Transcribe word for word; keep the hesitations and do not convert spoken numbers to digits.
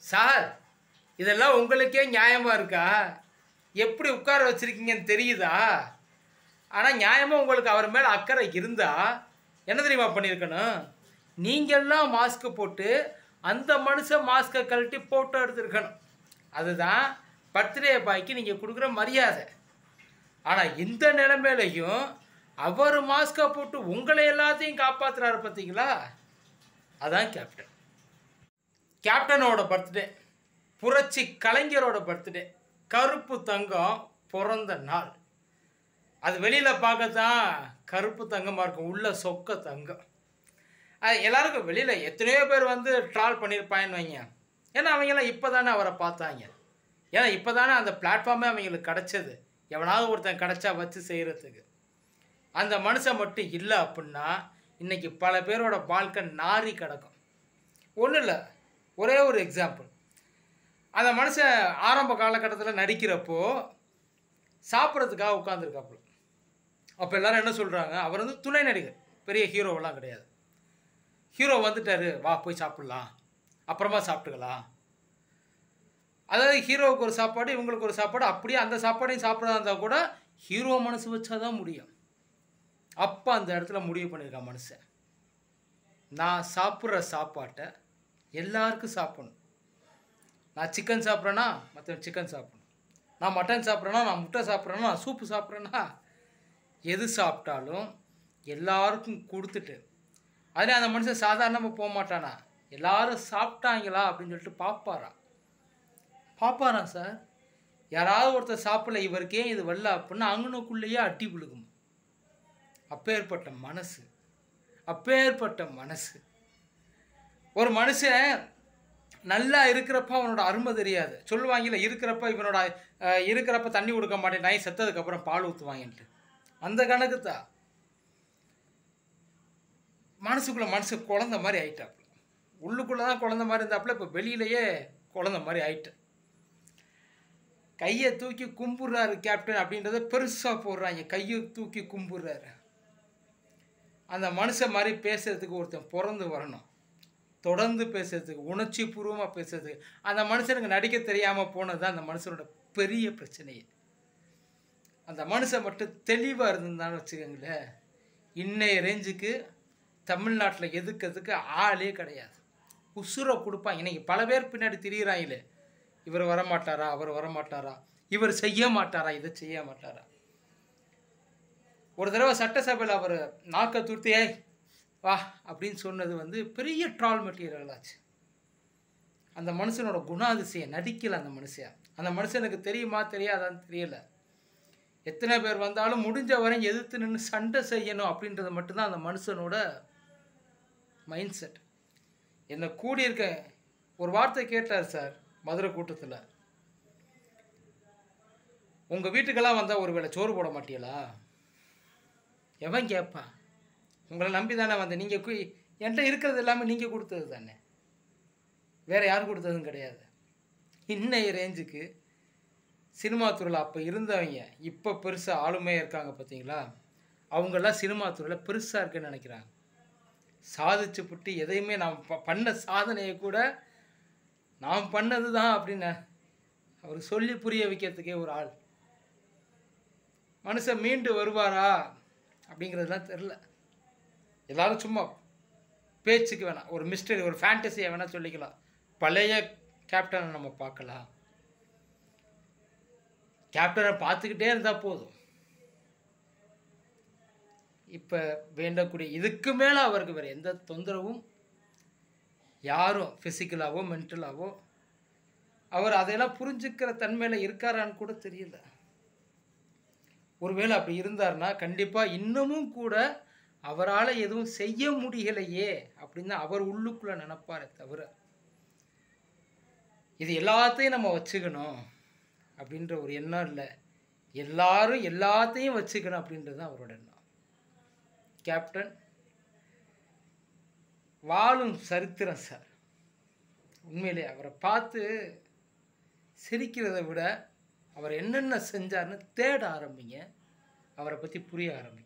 Sir, இதெல்லாம் உங்களுக்கே நியாயமாக இருக்கா? எப்படி உட்கார வச்சுருக்கீங்கன்னு தெரியுதா? ஆனால் நியாயமாக உங்களுக்கு அவர் மேலே அக்கறை இருந்தால் என்ன தெரியுமா பண்ணியிருக்கணும்? நீங்கள்லாம் மாஸ்க்கு போட்டு அந்த மனுஷன் மாஸ்க்கை கழட்டி போட்டோ எடுத்துருக்கணும். அதுதான் பர்த்டே பாய்க்கு நீங்கள் கொடுக்குற மரியாதை. ஆனால் இந்த நிலைமையிலையும் அவர் மாஸ்கை போட்டு உங்களை எல்லாத்தையும் காப்பாற்றுறாரு பார்த்தீங்களா? அதான் கேப்டன். கேப்டனோட பர்த்டே, புரட்சி கலைஞரோட பர்த்டே, கருப்பு தங்கம் பிறந்த நாள். அது வெளியில் பார்க்க தான் கருப்பு தங்கமாக இருக்கும், உள்ள சொக்க தங்கம். அது எல்லாருக்கும் வெளியில் எத்தனையோ பேர் வந்து ட்ரால் பண்ணியிருப்பாங்கன்னு வைங்க. ஏன்னா அவங்கெல்லாம் இப்போ தானே அவரை பார்த்தாங்க. ஏன்னா இப்போ தானே அந்த பிளாட்ஃபார்மே அவங்களுக்கு கிடச்சது, எவனாவது ஒருத்தன் கிடச்சா வச்சு செய்கிறதுக்கு. அந்த மனுஷன் மட்டும் இல்லை அப்படின்னா இன்றைக்கி பல பேரோட வாழ்க்கை நாரி கிடக்கும். ஒன்றும் இல்லை, ஒரே ஒரு எக்ஸாம்பிள். அந்த மனுஷன் ஆரம்ப காலகட்டத்தில் நடிக்கிறப்போ சாப்பிட்றதுக்காக உட்காந்துருக்காப்புல. அப்போ எல்லோரும் என்ன சொல்கிறாங்க, அவர் வந்து துணை நடிகர், பெரிய ஹீரோவெல்லாம் கிடையாது. ஹீரோ வந்துட்டார், வா போய் சாப்பிட்லாம், அப்புறமா சாப்பிட்டுக்கலாம். அதாவது ஹீரோவுக்கு ஒரு சாப்பாடு, இவங்களுக்கு ஒரு சாப்பாடு, அப்படியே அந்த சாப்பாடையும் சாப்பிட்றதா இருந்தால் கூட ஹீரோ மனசு வச்சா தான் முடியும். அப்போ அந்த இடத்துல முடிவு பண்ணியிருக்கான் மனுஷன், நான் சாப்பிட்ற சாப்பாட்டை எல்லாருக்கும் சாப்பிடணும். நான் சிக்கன் சாப்பிட்றேன்னா மற்றவன் சிக்கன் சாப்பிடணும், நான் மட்டன் சாப்பிட்றேன்னா, நான் முட்டை சாப்பிட்றேன்னா, நான் சூப்பு சாப்பிட்றேன்னா, எது சாப்பிட்டாலும் எல்லாருக்கும் கொடுத்துட்டு. அதில் அந்த மனுஷன் சாதாரணமாக போக மாட்டானா, எல்லாரும் சாப்பிட்டாங்களா அப்படின்னு சொல்லிட்டு பார்ப்பாரா பார்ப்பாரா சார். யாராவது ஒருத்தர் சாப்பிடல, இவருக்கே இது வரல அப்படின்னா அங்கனுக்குள்ளேயே அட்டி விழுகும். அப்பேற்பட்ட மனசு, அப்பேற்பட்ட மனசு. ஒரு மனுஷன் நல்லா இருக்கிறப்ப அவனோட அருமை தெரியாது. சொல்லுவாங்கல்ல, இருக்கிறப்ப இவனோட இருக்கிறப்ப தண்ணி கொடுக்க மாட்டேன், நாய் செத்ததுக்கப்புறம் பால் ஊற்றுவாங்கன்ட்டு. அந்த கணக்கு தான் மனசுக்குள்ளே மனசு குழந்த மாதிரி ஆயிட்டாப்புல. உள்ளுக்குள்ளே தான் குழந்த மாதிரி இருந்தாப்புல, இப்போ வெளியிலேயே குழந்த மாதிரி ஆயிட்டு. கையை தூக்கி கும்பிட்றாரு கேப்டன் அப்படின்றத பெருசாக போடுறாங்க, கையை தூக்கி கும்பிட்றாரு. அந்த மனுஷன் மாதிரி பேசுறதுக்கு ஒருத்தன் பிறந்து வரணும், தொடர்ந்து பேசுறதுக்கு, உணர்ச்சி பூர்வமாக பேசுறதுக்கு. அந்த மனுஷனுக்கு நடிக்க தெரியாமல் போனது தான் அந்த மனுஷனோட பெரிய பிரச்சனையே. அந்த மனுஷன் மட்டும் தெளிவாக இருந்திருந்தான்னு வச்சுக்கோங்களேன், இன்னைய ரேஞ்சுக்கு தமிழ்நாட்டில் எதுக்கிறதுக்கு ஆளே கிடையாது. உசுரை கொடுப்பாங்க. இன்னைக்கு பல பேர் பின்னாடி திரியிறாங்களே, இவர் வரமாட்டாரா, அவர் வரமாட்டாரா, இவர் செய்ய மாட்டாரா, இதை செய்ய மாட்டாரா. ஒரு தடவை சட்டசபையில் அவர் நாக்க துர்த்தி ஏய் வா அப்படின்னு சொன்னது வந்து பெரிய ட்ரால் மெட்டீரியல் ஆச்சு. அந்த மனுஷனோட குணாதிசயம் நடிக்கலை அந்த மனுஷன். அந்த மனுஷனுக்கு தெரியுமா தெரியாதான்னு தெரியல. எத்தனை பேர் வந்தாலும் முடிஞ்ச வரை எதிர்த்து நின்று சண்டை செய்யணும் அப்படின்றது மட்டும்தான் அந்த மனுஷனோட மைண்ட் செட். என்னை கூடியிருக்க ஒரு வார்த்தை கேட்டார் சார் மதுரை கூட்டத்தில், உங்கள் வீட்டுக்கெல்லாம் வந்தால் ஒரு வேளை சோறு போட மாட்டீங்களா? எவன் கேட்பா? உங்களை நம்பி தானே வந்தேன், நீங்கள் கு என்கிட்ட இருக்கிறது எல்லாமே நீங்கள் கொடுத்தது தானே, வேறு யாரும் கொடுத்ததும் கிடையாது. இன்னைய ரேஞ்சுக்கு சினிமா துறையில் அப்போ இருந்தவங்க இப்போ பெருசாக ஆளுமையாக இருக்காங்க பார்த்தீங்களா, அவங்கெல்லாம் சினிமா துறையில் பெருசாக இருக்குன்னு நினைக்கிறாங்க. சாதிச்சு புட்டு எதையுமே நாம் ப பண்ண சாதனையை கூட நாம் பண்ணது தான் அப்படின்னு அவர் சொல்லி புரிய வைக்கிறதுக்கே ஒரு ஆள். மனுஷன் மீண்டு வருவாரா அப்படிங்கிறதுலாம் தெரில. எல்லோரும் சும்மா பேச்சுக்கு வேணாம், ஒரு மிஸ்டரி, ஒரு ஃபேண்டசியை வேணால் சொல்லிக்கலாம். பழைய கேப்டனை நம்ம பார்க்கலாம், கேப்டனை பார்த்துக்கிட்டே இருந்தால் போதும். இப்போ வேண்டக்கூடிய இதுக்கு மேலே அவருக்கு வேறு எந்த தொந்தரவும் யாரும் ஃபிசிக்கலாகவோ மென்டலாகவோ அவர் அதையெல்லாம் புரிஞ்சுக்கிற தன்மையில் இருக்காரான்னு கூட தெரியல. ஒருவேளை அப்படி இருந்தார்னா கண்டிப்பாக இன்னமும் கூட அவரால் எதுவும் செய்ய முடியலையே அப்படின்னு அவர் உள்ளுக்குள்ளே நினைப்பாரே தவிர, இது எல்லாத்தையும் நம்ம வச்சுக்கணும் அப்படின்ற ஒரு எண்ணம் இல்லை. எல்லாரும் எல்லாத்தையும் வச்சுக்கணும் அப்படின்றது தான் அவரோட எண்ணம். கேப்டன் வாழும் சரித்திரம் சார். உண்மையிலே அவரை பார்த்து சிரிக்கிறத விட அவர் என்னென்ன செஞ்சார்னு தேட ஆரம்பிங்க, அவரை பற்றி புரிய ஆரம்பிங்க.